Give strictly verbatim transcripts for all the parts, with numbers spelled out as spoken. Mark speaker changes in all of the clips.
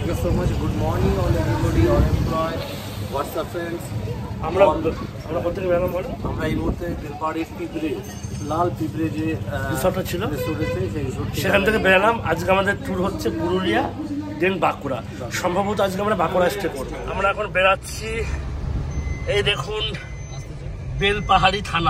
Speaker 1: Thank you so much. Good morning, all everybody, all employees. What's up, friends?
Speaker 2: আমরা আমরা কোথা থেকে বেরোলাম বলো?
Speaker 1: আমরা এই মুহূর্তে বেলপাহাড়ির পিঁপড়ে লাল পিঁপড়ে যে
Speaker 2: রিসর্টটা ছিল
Speaker 1: সেখান
Speaker 2: থেকে বেরোলাম। আজকে আমাদের ট্যুর হচ্ছে পুরুলিয়া দেন বাঁকুড়া। সম্ভবত আজকে আমরা বাঁকুড়া স্টে করব। আমরা এখন বেরাচ্ছি। এই দেখুন বেলপাহাড়ি থানা।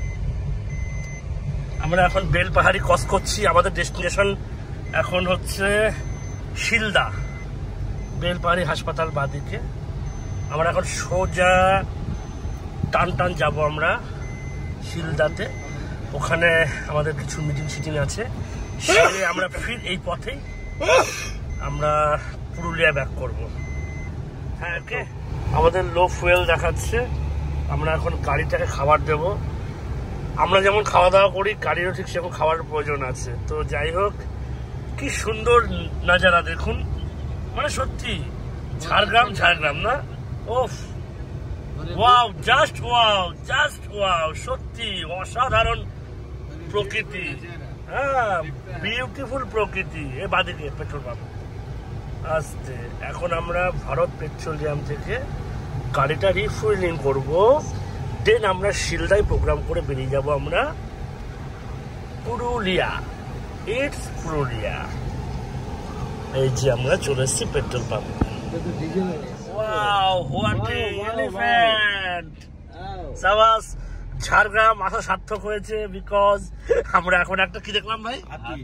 Speaker 2: আমরা এখন বেলপাহাড়ি ক্রস করছি। আমাদের ডেস্টিনেশন এখন হচ্ছে শিলদা, বেলপাহাড়ি হাসপাতাল বাদিকে। আমরা এখন সোজা টান টান যাব আমরা শিলদাতে। ওখানে আমাদের কিছু মিটিং সিটিং আছে, সেখানে আমরা ফির এই পথেই আমরা পুরুলিয়া ব্যাক করব। হ্যাঁ, ওকে। আমাদের লো ফুয়েল দেখাচ্ছে। আমরা এখন গাড়িটাকে খাবার দেব। আমরা যেমন খাওয়া দাওয়া করি, গাড়িরও ঠিক সেরকম খাওয়ার প্রয়োজন আছে। তো যাই হোক, কি সুন্দর নাজারা দেখুন, মানে সত্যি ঝাড়গ্রাম ঝাড়গ্রাম না? ওফ, wow, just wow, just wow, সত্যি অসাধারণ প্রকৃতি। হ্যাঁ, বিউটিফুল প্রকৃতি। এ বাদিকে পেট্রোল পাম্প আসতে। এখন আমরা ভারত পেট্রোলিয়াম থেকে গাড়িটা রিফুয়েলিং করব, দেন আমরা শিলদায় প্রোগ্রাম করে বেরিয়ে যাব আমরা পুরুলিয়া। ইটস পুরুলিয়া। এই যে আমরা চলে এসেছি petrol pump. Wow, what a elephant! সাবাস, ঝাড়গ্রাম আসা সার্থক হয়েছে। বিকজ আমরা এখন একটা কি দেখলাম ভাই?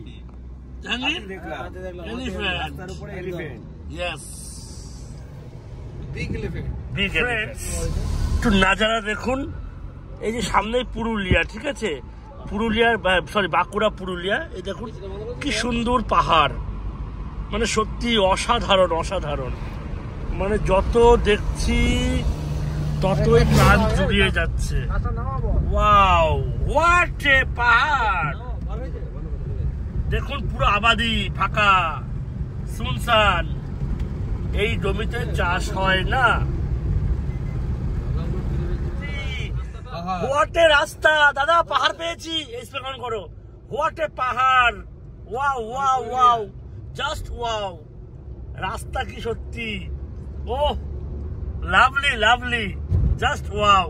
Speaker 2: একটু নাজারা দেখুন। এই যে সামনে পুরুলিয়া, ঠিক আছে? পুরুলিয়ার সরি বাঁকুড়া পুরুলিয়া। এই দেখুন কি সুন্দর পাহাড়, মানে সত্যি অসাধারণ অসাধারণ। মানে যত দেখছি ততই প্রাণ জুড়িয়ে যাচ্ছে। ওয়াও, হোয়াট এ পাহাড়! দেখুন পুরো আবাদি, ফাঁকা, সুনসান। এই জমিতে চাষ হয় না। হোয়াট এ রাস্তা দাদা, পাহাড় পেয়েছি। এক্সপ্লেন করো। হোয়াট এ পাহাড়! Wow wow wow, just wow. রাস্তা কি সত্যি! Oh lovely lovely, just wow.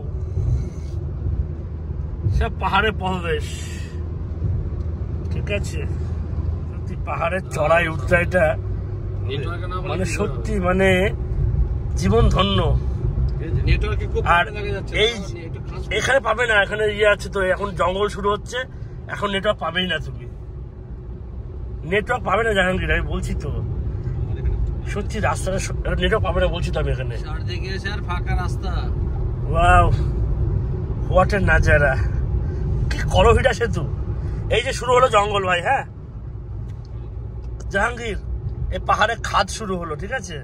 Speaker 2: সব পাহাড়ে পদবেশ, ঠিক আছে? সত্যি পাহাড়ের চড়াই উচ্চাইটা মানে সত্যি মানে জীবন ধন্য। আর এই এখানে পাবে না, এখানে ইয়ে আছে তো, এখন জঙ্গল শুরু হচ্ছে, এখন নেটওয়ার্ক পাবেই না। তুমি নেটওয়ার্ক পাবে না জাহাঙ্গীর, আমি বলছি তো সত্যি। রাস্তাটা নেটওয়ার্ক পাবে না বলছি তো আমি এখানে।
Speaker 1: ফাঁকা রাস্তা।
Speaker 2: ওয়াও, হোয়াট এ নাজারা! কি করভিটা সেতু! এই যে শুরু হলো জঙ্গল ভাই। হ্যাঁ জাহাঙ্গীর, এই পাহাড়ে খাদ শুরু হলো, ঠিক আছে?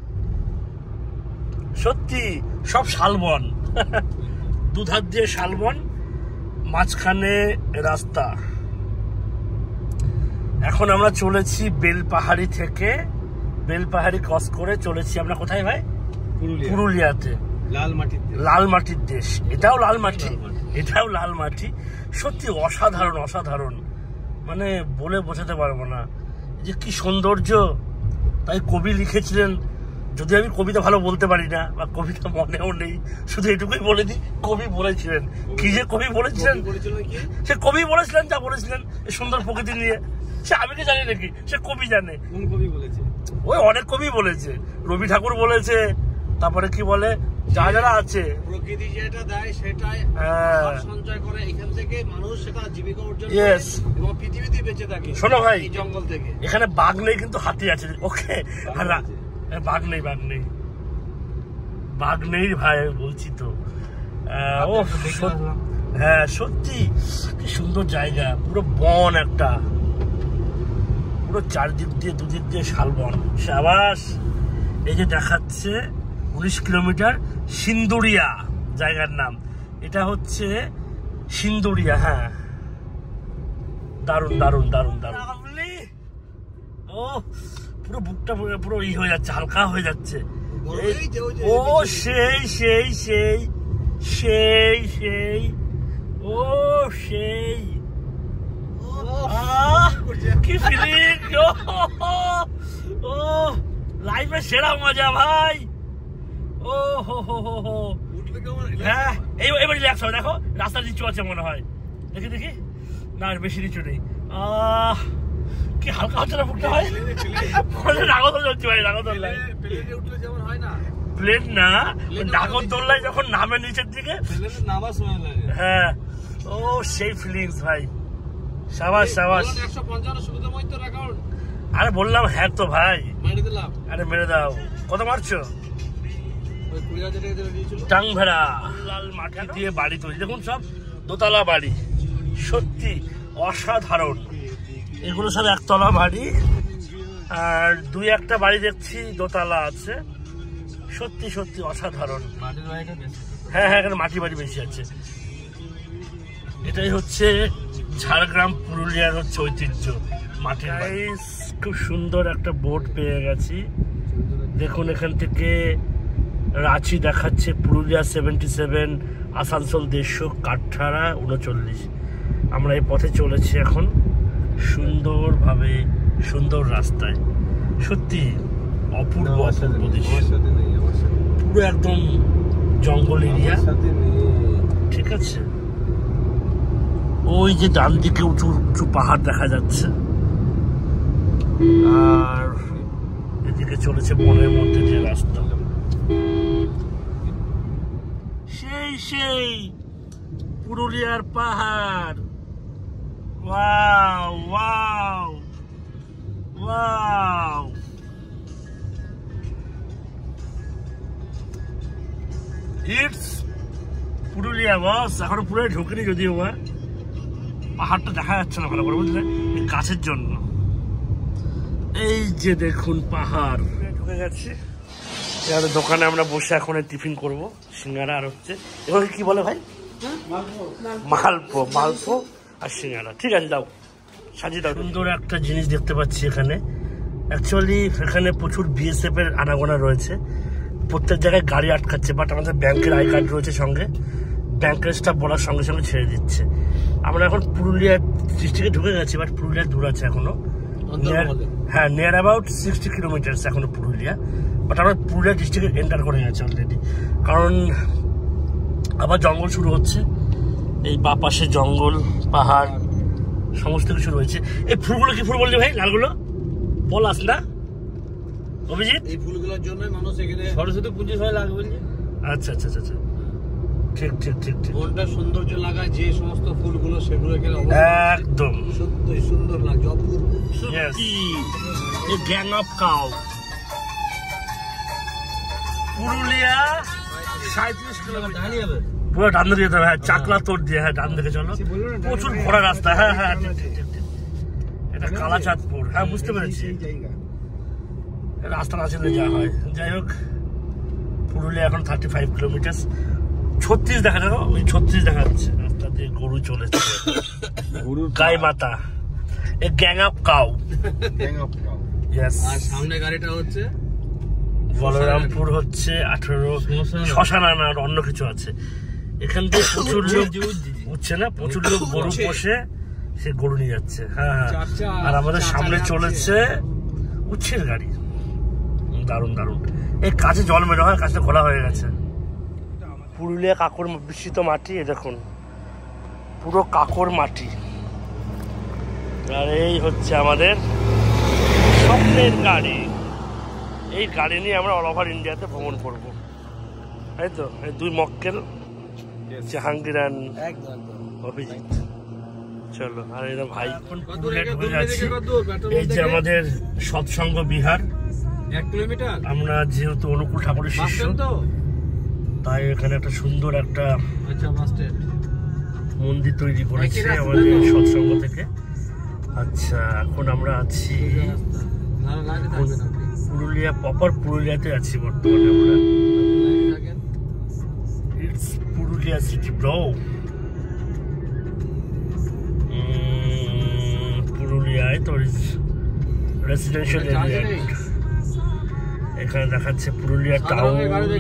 Speaker 2: সত্যি সব শালবন, দুধার দিয়ে শালবন, মাঝখানে রাস্তা। এখন আমরা চলেছি বেলপাহাড়ি থেকে, বেলপাহাড়ি ক্রস করে চলেছি আমরা কোথায় ভাই? পুরুলিয়াতে।
Speaker 1: লাল মাটির
Speaker 2: লাল মাটির দেশ। এটাও লাল মাটি, এটাও লাল মাটি। সত্যি অসাধারণ অসাধারণ, মানে বলে বোঝাতে পারবো না যে কি সৌন্দর্য। তাই কবি লিখেছিলেন, যদি আমি কবিতা ভালো বলতে পারি না বা কবিতা মনেও নেই, শুধু এটুকুই বলে দিই, কবি বলেছিলেন। কি যে কবি বলেছিলেন, সে কবি বলেছিলেন যা বলেছিলেন এই সুন্দর প্রকৃতি নিয়ে, সে আমি কি জানি নাকি, সে কবি জানে।
Speaker 1: কোন কবি বলেছে?
Speaker 2: ওই অনেক কবি বলেছে, রবি ঠাকুর বলেছে, তারপরে কি বলে যা যারা আছে।
Speaker 1: প্রকৃতি যেটা দেয় সেটাই সঞ্চয় করে, এখান থেকে মানুষ সেটা জীবিকা অর্জন করে এবং পৃথিবীতে বেঁচে থাকে।
Speaker 2: শোনো ভাই,
Speaker 1: জঙ্গল থেকে
Speaker 2: এখানে বাঘ নেই কিন্তু হাতি আছে। ওকে, বাঘ নেই বাঘ নেই বাঘ নেই ভাই, বলছি তো। ও হ্যাঁ, সত্যি কি সুন্দর জায়গা, পুরো বন একটা, পুরো চারদিক দিয়ে দুদিক দিয়ে শালবন। সাবাস। এই যে দেখাচ্ছে উনিশ কিলোমিটার, সিন্দুরিয়া জায়গার নাম। এটা হচ্ছে সিন্দুরিয়া। হ্যাঁ, দারুন দারুন দারুন দারুন। ও পুরো বুকটা পুরো ই হয়ে যাচ্ছে, হালকা হয়ে যাচ্ছে। ও সেই সেই সেই সেই সেই ও সেই কি ফিলিং! ও লাইফে সেরা মজা ভাই। ও হো হো হো হো। হ্যাঁ এইবার রিল্যাক্স হয়, দেখো রাস্তা নিচু আছে মনে হয়, দেখি দেখি না বেশি নিচু নেই। আহ কি হালকা হচ্ছে না বুকটা ভাই, নাগরদোল চলছে ভাই, নাগরদোল্লায় প্লেন না নাগরদোল্লায় যখন নামে নিচের দিকে, হ্যাঁ ও সেই ফিলিংস ভাই, সাবাস সাবাস। আরে বললাম হ্যাঁ তো ভাই, আরে মেরে দাও। কত মারছো? টাং ভেড়া লাল মাটি দিয়ে বাড়ি তৈরি, দেখুন সব দোতলা বাড়ি, সত্যি অসাধারণ। এগুলো সব একতলা বাড়ি, আর দুই একটা বাড়ি দেখছি দোতলা আছে, সত্যি সত্যি অসাধারণ। হ্যাঁ হ্যাঁ এখানে মাটি বাড়ি বেশি আছে। এটাই হচ্ছে ঝাড়গ্রাম পুরুলিয়ার হচ্ছে ঐতিহ্য, মাটি। খুব সুন্দর একটা বোট পেয়ে গেছি, দেখুন এখান থেকে রাঁচি দেখাচ্ছে, পুরুলিয়া সেভেন্টি সেভেন, আসানসোল দেড়শো, কাঠঠাড়া উনচল্লিশ। আমরা এই পথে চলেছি এখন সুন্দরভাবে, সুন্দর রাস্তায়, সত্যি অপূর্ব অপূর্ব দৃশ্য, পুরো একদম জঙ্গল এরিয়া, ঠিক আছে। ওই যে ডান দিকে উঁচু উঁচু পাহাড় দেখা যাচ্ছে, আর এদিকে চলেছে বনের মধ্যে যে রাস্তা, সেই সেই পুরুলিয়ার পাহাড়। Wow wow wow, it's Purulia boss. এখনো পুরো ঢুকিনি যদিও বা, পাহাড়টা দেখা যাচ্ছে না ভালো করে বুঝলে গাছের জন্য। এই যে দেখুন পাহাড়, ঢুকে গেছে। এবার দোকানে আমরা বসে এখন টিফিন করবো, সিঙ্গারা আর হচ্ছে এবার কি বলে ভাই, মালপো, মালপো আর সিঙ্গারা। ঠিক আছে দাও, সাজিয়ে দাও। সুন্দর একটা জিনিস দেখতে পাচ্ছি এখানে, অ্যাকচুয়ালি এখানে প্রচুর বিএসএফ এর আনাগোনা রয়েছে, প্রত্যেক জায়গায় গাড়ি আটকাচ্ছে, বাট আমাদের ব্যাংকের আই কার্ড রয়েছে সঙ্গে, ব্যাংকের স্টাফ বলার সঙ্গে সঙ্গে ছেড়ে দিচ্ছে। আমরা এখন পুরুলিয়া ডিস্ট্রিক্টে ঢুকে গেছি, বাট পুরুলিয়া দূর আছে এখনো, হ্যাঁ নিয়ার অ্যাবাউট সিক্সটি কিলোমিটার্স এখনো পুরুলিয়া, বাট আমরা পুরুলিয়া ডিস্ট্রিক্টে এন্টার করে গেছি অলরেডি, কারণ আবার জঙ্গল শুরু হচ্ছে, এই বা পাশে জঙ্গল পাহাড় সমস্ত কিছু রয়েছে। এই ফুলগুলো কি ফুল বললি ভাই, লালগুলো পলাশ না অভিজিৎ?
Speaker 1: এই ফুলগুলোর জন্য মানুষ এখানে
Speaker 2: সরস্বতী পুজোর সময় লাগবে বললি। আচ্ছা আচ্ছা আচ্ছা, ঠিক ঠিক ঠিক ঠিক।
Speaker 1: মনটা সৌন্দর্য লাগায় যে সমস্ত ফুলগুলো, সেগুলো
Speaker 2: একদম
Speaker 1: সত্যি সুন্দর লাগে, অপূর্ব।
Speaker 2: গ্যাং অফ কাউ, পুরুলিয়া সাঁত্রিশ কিলোমিটার, পুরো ডান দিকে যেতে হবে, হ্যাঁ চাকলা তোর দিয়ে, হ্যাঁ ডান দিকে চলো, প্রচুর ঘোড়া রাস্তা। হ্যাঁ হ্যাঁ এটা কালাচাঁদপুর, হ্যাঁ বুঝতে পেরেছি, রাস্তা না ছিল যা হয়। যাই হোক পুরুলিয়া এখন থার্টি ফাইভ কিলোমিটার, ছত্রিশ দেখা যাবে, ওই ছত্রিশ দেখা যাচ্ছে। রাস্তা দিয়ে গরু চলেছে, গাই মাতা, এ গ্যাং অফ কাউ।
Speaker 1: আর সামনে গাড়িটা হচ্ছে
Speaker 2: বলরামপুর, হচ্ছে আঠারো শ্মশান না অন্য কিছু আছে। এখান থেকে প্রচুর লোক উঠছে না, প্রচুর লোক গরু পোষে, সে গরু নিয়ে যাচ্ছে। হ্যাঁ হ্যাঁ, আর আমাদের সামনে চলেছে উচ্ছের গাড়ি, দারুণ দারুণ। এই কাছে জল মেরে হয়, কাছে খোলা হয়ে গেছে। পুরুলিয়া কাকর বিস্তৃত মাটি, এ দেখুন পুরো কাকর মাটি। আর এই হচ্ছে আমাদের স্বপ্নের গাড়ি, এই গাড়ি নিয়ে আমরা অল ওভার ইন্ডিয়াতে ভ্রমণ করবো, তাই তো। এই দুই মক্কেল, জাহাঙ্গীর অভিজিৎ, চলো। আর এরা ভাই পুরুলিয়া ঢুকে যাচ্ছি। এই যে আমাদের সৎসঙ্গ বিহার,
Speaker 1: এক কিলোমিটার।
Speaker 2: আমরা যেহেতু অনুকূল ঠাকুরের শিষ্য, তাই এখানে একটা সুন্দর একটা মন্দির তৈরি করেছে আমাদের সৎসঙ্গ থেকে। আচ্ছা এখন আমরা আছি পুরুলিয়া, প্রপার পুরুলিয়াতে আছি বর্তমানে আমরা। ইটস পুরুলিয়া সিটি ব্রো, পুরুলিয়ায় তো রেসিডেন্সিয়াল এরিয়া। এখানে দেখাচ্ছে পুরুলিয়া টাউন।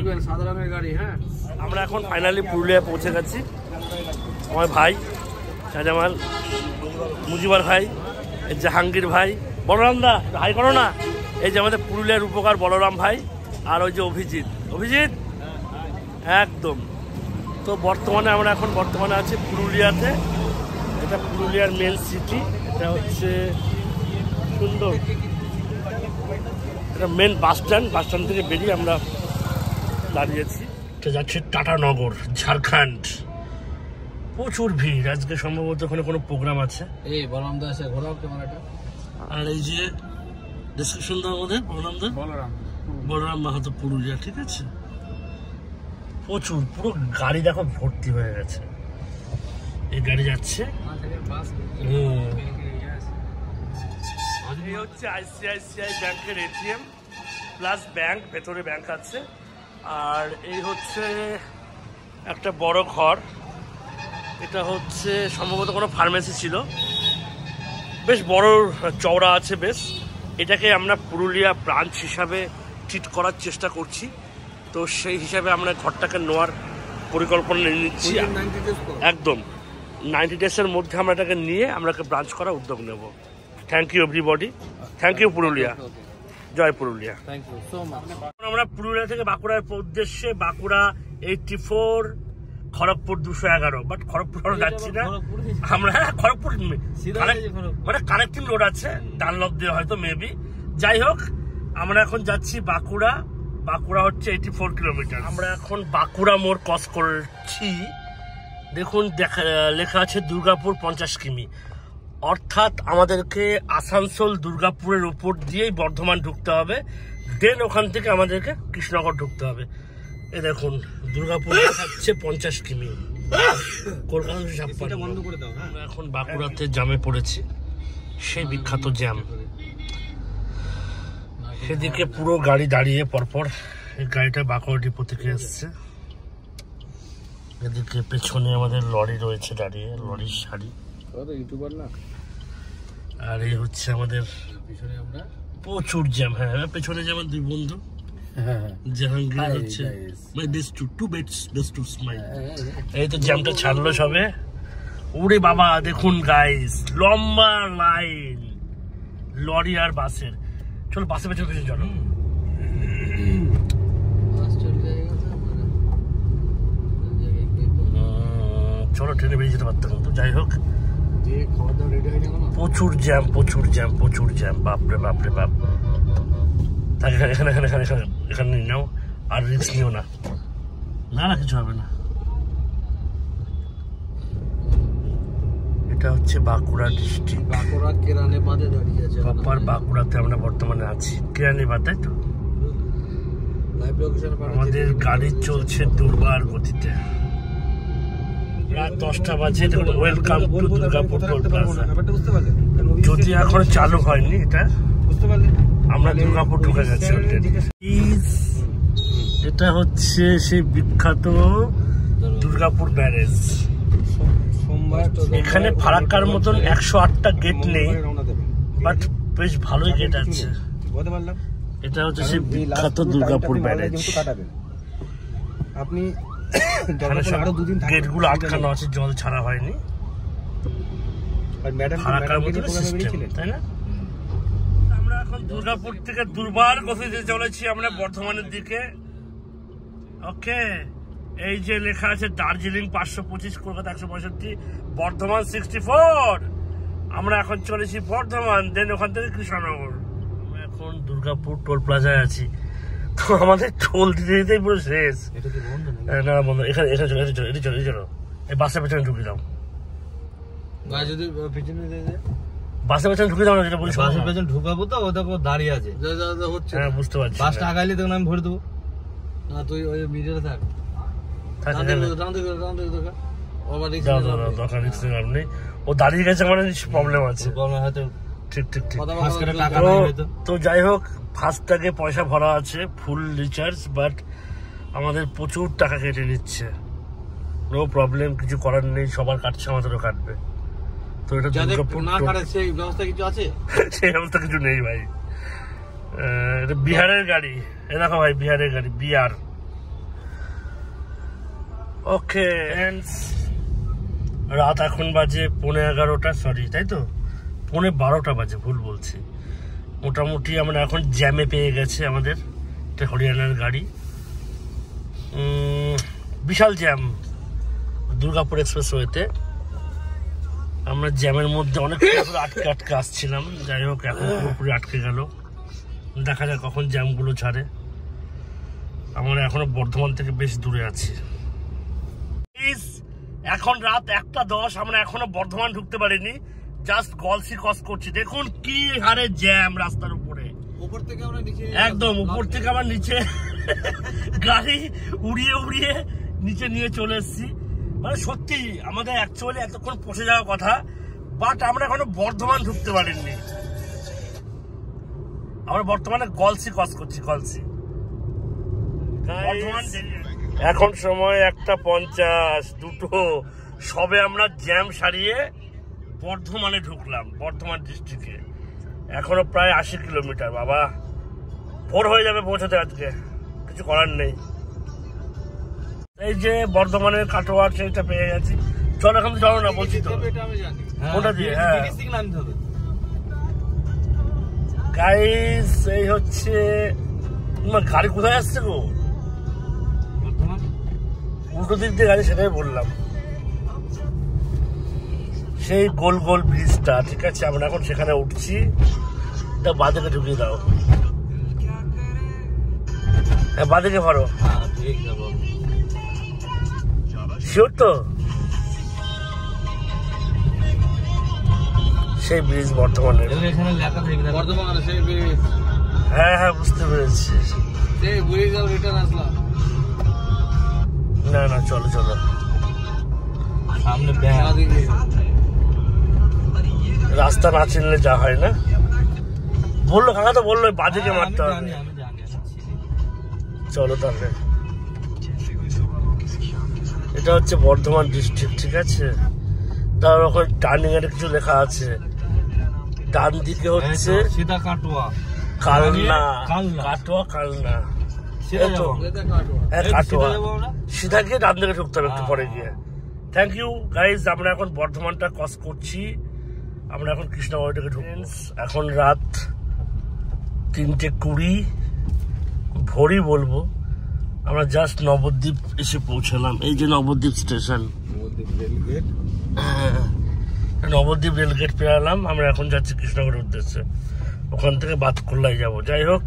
Speaker 2: আমরা এখন ফাইনালি পুরুলিয়া পৌঁছে গেছি। আমার ভাই শাহজামাল, মুজিবার ভাই, জাহাঙ্গীর ভাই, বড়রামদা হাই করো না, এই যে আমাদের পুরুলিয়ার উপকার বলরাম ভাই, আর ওই যে অভিজিৎ অভিজিৎ একদম। তো বর্তমানে আমরা এখন বর্তমানে আছি পুরুলিয়াতে, এটা পুরুলিয়ার মেন সিটি, এটা হচ্ছে সুন্দর, এটা main bus stand. Bus stand থেকে বেরিয়ে আমরা দাঁড়িয়েছি। এটা যাচ্ছে টাটানগর, ঝাড়খণ্ড। প্রচুর ভিড়, আজকে সম্ভবত ওখানে কোনো প্রোগ্রাম আছে।
Speaker 1: এই বলরাম দা আছে, ঘোরাও ক্যামেরাটা।
Speaker 2: আর এই যে ডিসক্রিপশন দাও আমাদের বলরাম দা,
Speaker 1: বলরাম
Speaker 2: বলরাম মাহাতো পুরুলিয়া, ঠিক আছে। প্রচুর, পুরো গাড়ি দেখো ভর্তি হয়ে গেছে। এই গাড়ি যাচ্ছে, এই হচ্ছে আইসিআইসিআই ব্যাংকের এটিএম প্লাস ব্যাংক, ভেতরে ব্যাংক আছে। আর এই হচ্ছে একটা বড় ঘর, এটা হচ্ছে সম্ভবত কোনো ফার্মেসি ছিল, বেশ বড় চওড়া আছে বেশ। এটাকে আমরা পুরুলিয়া ব্রাঞ্চ হিসাবে ট্রিট করার চেষ্টা করছি, তো সেই হিসাবে আমরা ঘরটাকে নেওয়ার পরিকল্পনা নিয়ে নিচ্ছি। একদম নাইনটি ডেজের মধ্যে আমরা এটাকে নিয়ে আমরা ব্রাঞ্চ করার উদ্যোগ নেব। Thank you everybody, thank you Purulia, জয় পুরুলিয়া। আমরা পুরুলিয়া থেকে বাঁকুড়ার উদ্দেশ্যে, বাঁকুড়া এইটটি ফোর, খড়গপুর দুশো এগারো, বাট খড়গপুর আমরা যাচ্ছি না আমরা, খড়গপুর মানে কানেক্টিং রোড আছে ডানলপ দিয়ে হয়তো মেবি। যাই হোক, আমরা এখন যাচ্ছি বাঁকুড়া। বাঁকুড়া হচ্ছে এইটি ফোর কিলোমিটার। আমরা এখন বাঁকুড়া মোড় ক্রস করছি। দেখুন দেখা লেখা আছে দুর্গাপুর পঞ্চাশ কিমি, অর্থাৎ আমাদেরকে আসানসোল দুর্গাপুরের উপর দিয়েই বর্ধমান ঢুকতে হবে, দেন ওখান থেকে আমাদেরকে কৃষ্ণনগর ঢুকতে হবে। এ দেখুন দুর্গাপুর হচ্ছে পঞ্চাশ কিমি, কলকাতা ছাপ্পান্ন। আমরা এখন বাঁকুড়াতে জ্যামে পড়েছি, সেই বিখ্যাত জ্যাম। সেদিকে পুরো গাড়ি দাঁড়িয়ে পরপর, এই গাড়িটা বাঁকুড়া ডিপো থেকে এসছে। এদিকে পেছনে আমাদের লরি রয়েছে দাঁড়িয়ে, লরির সারি। আর এই হচ্ছে আমাদের প্রচুর জ্যাম। হ্যাঁ, পেছনে যেমন দুই বন্ধু জাহাঙ্গীর হচ্ছে এই তো জ্যামটা ছাড়লো সবে। ওরে বাবা দেখুন গাইস, লম্বা লাইন লরি আর বাসের। চলো বাসে পেছনে পেছনে চলো। চলো ট্রেনে বেরিয়ে যেতে পারতাম, তো যাই হোক প্রচুর জ্যাম, প্রচুর জ্যাম, প্রচুর জ্যাম, বাপরে বাপরে বাপ। এখানে এখানে এখানে এখানে এখানে এখানে নিয়ে নাও, আর রিস্ক নিও না, না না কিছু হবে না। এটা হচ্ছে বাঁকুড়া ডিস্ট্রিক্ট,
Speaker 1: বাঁকুড়া কেরানে বাঁধে দাঁড়িয়ে আছে।
Speaker 2: প্রপার বাঁকুড়াতে আমরা বর্তমানে আছি, কেরানি বাঁধ, তাই তো। আমাদের গাড়ি চলছে দুর্বার গতিতে। রাত দশটা বাজে। দেখুন welcome to Durgapur toll plaza. যদি এখন চালু হয়নি এটা, আমরা দুর্গাপুর ঢুকে গেছি। এটা হচ্ছে সেই বিখ্যাত দুর্গাপুর ব্যারেজ। এখানে ফারাক্কার মতন একশো আটটা গেট নেই, বাট বেশ ভালোই গেট আছে। এটা হচ্ছে সেই বিখ্যাত দুর্গাপুর ব্যারেজ।
Speaker 1: আপনি
Speaker 2: গেট গুলো আটকানো আছে, জল ছাড়া হয়নি। ফারাক্কার মতন সিস্টেম, তাই না? আমরা এখন দুর্গাপুর থেকে দুর্বার গতিতে চলেছি আমরা বর্ধমানের দিকে। ওকে, এই যে লেখা আছে দার্জিলিং পাঁচশো পঁচিশ, কলকাতা একশো পঁয়ষট্টি, বর্ধমান সিক্সটি ফোর। আমরা এখন চলেছি বর্ধমান, দেন ওখান থেকে কৃষ্ণনগর। আমরা এখন দুর্গাপুর টোল প্লাজায় আছি, তো আমাদের টোল দিতে দিতেই পুরো শেষ। না বন্ধু, এখানে এখানে চলো, এখানে চলো, এটি চলো, এটি চলো, এই বাসের পেছনে ঢুকে দাও।
Speaker 1: যদি পেছনে
Speaker 2: বাসের পেছনে ঢুকে দাও না, যেটা বলি
Speaker 1: বাসের পেছনে ঢুকাবো তো, ও দেখো দাঁড়িয়ে আছে।
Speaker 2: হ্যাঁ বুঝতে পারছি।
Speaker 1: বাসটা আগাইলে তখন আমি ভরে দেবো। না তুই ওই মিডিয়াতে থাক,
Speaker 2: ও দাঁড়িয়ে গেছে, মানে প্রবলেম আছে। ঠিক ঠিক ঠিক। তো যাই হোক, ফাস্ট্যাগে পয়সা ভরা আছে, ফুল রিচার্জ, বাট আমাদের প্রচুর টাকা কেটে নিচ্ছে। নো প্রবলেম, কিছু করার নেই, সবার কাটছে, আমাদেরও কাটবে। তো এটা
Speaker 1: সেই ব্যবস্থা কিছু আছে?
Speaker 2: সেই ব্যবস্থা কিছু নেই ভাই। এটা বিহারের গাড়ি, এ দেখো ভাই, বিহারের গাড়ি, বিহার। ওকে, রাত এখন বাজে পৌনে এগারোটা, সরি তাই তো, পৌনে বারোটা বাজে, ভুল বলছি। মোটামুটি আমরা এখন জ্যামে পেয়ে গেছে আমাদের হরিয়ানার গাড়ি। বিশাল জ্যাম দুর্গাপুর এক্সপ্রেসওয়েতে। আমরা জ্যামের মধ্যে অনেক আটকে আটকে আসছিলাম, যাই হোক এখন পুরোপুরি আটকে গেল। দেখা যাক কখন জ্যামগুলো ছাড়ে। আমরা এখনো বর্ধমান থেকে বেশ দূরে আছি। এখন রাত একটা দশ, আমরা এখনো বর্ধমান ঢুকতে পারিনি, জাস্ট গলসি ক্রস করছি। দেখুন কি হারে জ্যাম রাস্তার উপরে,
Speaker 1: উপর থেকে আমরা নিচে,
Speaker 2: একদম উপর থেকে আমার নিচে গাড়ি উড়িয়ে উড়িয়ে নিচে নিয়ে চলে এসেছি। মানে সত্যি আমাদের অ্যাকচুয়ালি এতক্ষণ পৌঁছে যাওয়ার কথা, বাট আমরা এখনো বর্ধমান ঢুকতে পারিনি। আমরা বর্তমানে গলসি ক্রস করছি, গলসি। এখন সময় একটা পঞ্চাশ, দুটো সবে আমরা জ্যাম সারিয়ে বর্ধমানে ঢুকলাম, বর্ধমান ডিস্ট্রিক্টে। এখনো প্রায় আশি কিলোমিটার। বাবা ভোর হয়ে যাবে পৌঁছাতে, আজকে কিছু করার নেই। এই যে বর্ধমানের কাটোয়া সেইটা পেয়ে গেছি। চল এখন চলো না, বলছি তো ওটা দিয়ে। হ্যাঁ গাইস, এই হচ্ছে তোমার গাড়ি কোথায় আসছে গো? উল্টো দিক দিয়ে গাড়ি, সেটাই বললাম। সেই গোল গোল ব্রিজটা, ঠিক আছে, আমরা এখন সেখানে উঠছি। তা বাঁদিকে ঢুকিয়ে দাও। হ্যাঁ বাঁদিকে ভরো, শিওর তো? সেই ব্রিজ বর্ধমানের। হ্যাঁ হ্যাঁ বুঝতে পেরেছি। না না চলো চলো, রাস্তা না চিনলে যা হয় না। বললো কাকা তো বললো বাঁদিকে মারতে হবে। চলো তাহলে। এটা হচ্ছে বর্ধমান ডিস্ট্রিক্ট, ঠিক আছে। তার ওখানে টার্নিং এর কিছু লেখা আছে। ডান দিকে হচ্ছে
Speaker 1: সিধা কাটোয়া,
Speaker 2: কালনা, কাটোয়া কালনা, কাটোয়া। সিধা গিয়ে ডান দিকে ঢুকতে হবে একটু পরে গিয়ে। Thank you guys. আমরা এখন বর্ধমানটা ক্রস করছি। আমরা এখন কৃষ্ণনগর থেকে ঢুকবো। এখন রাত তিনটে কুড়ি, ভোরই বলবো। আমরা জাস্ট নবদ্বীপ এসে পৌঁছালাম। এই যে নবদ্বীপ স্টেশন, নবদ্বীপ রেলগেট পেরালাম। আমরা এখন যাচ্ছি কৃষ্ণনগরের উদ্দেশ্যে, ওখান থেকে বাতকুল্লায় যাবো। যাই হোক,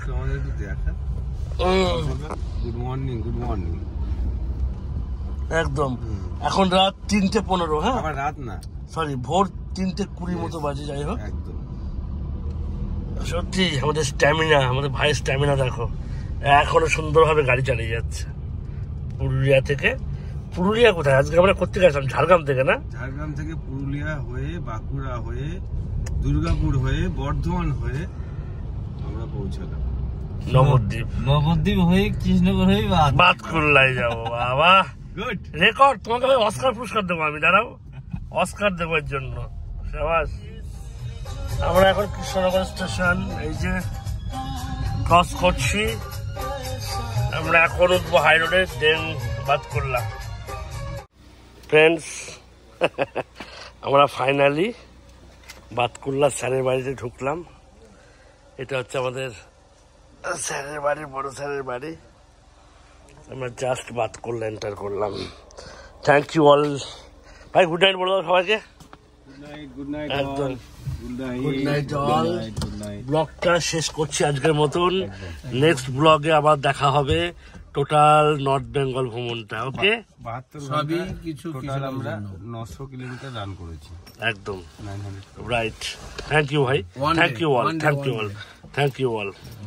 Speaker 1: গুড মর্নিং, গুড মর্নিং।
Speaker 2: একদম এখন রাত তিনটে পনেরো। হ্যাঁ
Speaker 1: রাত না,
Speaker 2: সরি ভোর তিনটে কুড়ি মতো বাজে। যাই হোক, সত্যি আমাদের স্ট্যামিনা, আমাদের ভাইয়ের স্ট্যামিনা দেখো, এখনো সুন্দরভাবে গাড়ি চালিয়ে যাচ্ছে। পুরুলিয়া থেকে, পুরুলিয়া কোথায় আজকে আমরা করতে গেছিলাম? ঝাড়গ্রাম থেকে না?
Speaker 1: ঝাড়গ্রাম থেকে পুরুলিয়া হয়ে, বাঁকুড়া হয়ে, দুর্গাপুর হয়ে, বর্ধমান হয়ে আমরা পৌঁছালাম
Speaker 2: নবদ্বীপ।
Speaker 1: নবদ্বীপ হয়ে কৃষ্ণনগর হয়ে
Speaker 2: বাতকুল্লায় যাবো। বাবা গুড রেকর্ড। তোমাকে আমি অস্কার পুরস্কার দেবো, আমি দাঁড়াও অস্কার দেবো এর জন্য। সাবাস। আমরা এখন কৃষ্ণনগর স্টেশন এই যে ক্রস করছি। আমরা এখন উঠবো হাই রোডে, দেন বাতকুল্লা। ফ্রেন্ডস, আমরা ফাইনালি বাতকুল্লা স্যারের বাড়িতে ঢুকলাম। এটা হচ্ছে আমাদের স্যারের বাড়ি, বড় স্যারের বাড়ি। আমরা জাস্ট বাতকুল্লা এন্টার করলাম। থ্যাংক ইউ অল ভাই। গুড নাইট বলে দাও সবাইকে। একদম গুড নাইট অল। ব্লগটা শেষ করছি আজকের মতন। নেক্সট ব্লগে আবার দেখা হবে। টোটাল নর্থ বেঙ্গল ভ্রমণটা, ওকে।
Speaker 1: সবই কিছু আমরা নশো কিলোমিটার রান করেছি।
Speaker 2: একদম রাইট। থ্যাংক ইউ ভাই, thank you all, thank you all, thank you all.